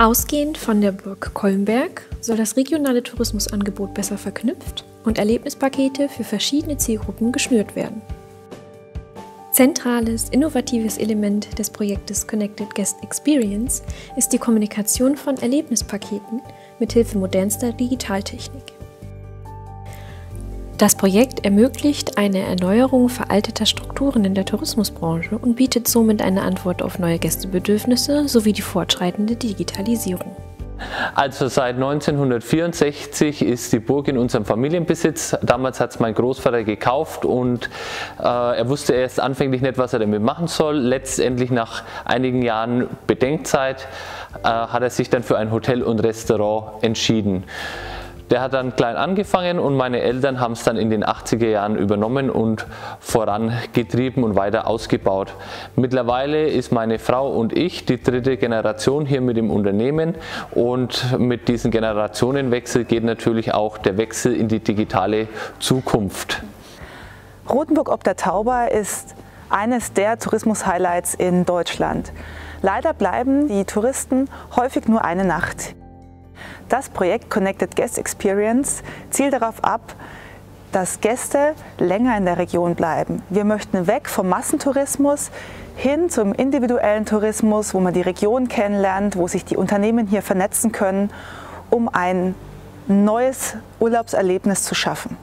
Ausgehend von der Burg Kolmberg soll das regionale Tourismusangebot besser verknüpft und Erlebnispakete für verschiedene Zielgruppen geschnürt werden. Zentrales, innovatives Element des Projektes Connected Guest Experience ist die Kommunikation von Erlebnispaketen mithilfe modernster Digitaltechnik. Das Projekt ermöglicht eine Erneuerung veralteter Strukturen in der Tourismusbranche und bietet somit eine Antwort auf neue Gästebedürfnisse sowie die fortschreitende Digitalisierung. Also seit 1964 ist die Burg in unserem Familienbesitz. Damals hat es mein Großvater gekauft und er wusste erst anfänglich nicht, was er damit machen soll. Letztendlich nach einigen Jahren Bedenkzeit hat er sich dann für ein Hotel und Restaurant entschieden. Der hat dann klein angefangen und meine Eltern haben es dann in den 80er Jahren übernommen und vorangetrieben und weiter ausgebaut. Mittlerweile ist meine Frau und ich die dritte Generation hier mit dem Unternehmen und mit diesem Generationenwechsel geht natürlich auch der Wechsel in die digitale Zukunft. Rothenburg ob der Tauber ist eines der Tourismus-Highlights in Deutschland. Leider bleiben die Touristen häufig nur eine Nacht. Das Projekt Connected Guest Experience zielt darauf ab, dass Gäste länger in der Region bleiben. Wir möchten weg vom Massentourismus hin zum individuellen Tourismus, wo man die Region kennenlernt, wo sich die Unternehmen hier vernetzen können, um ein neues Urlaubserlebnis zu schaffen.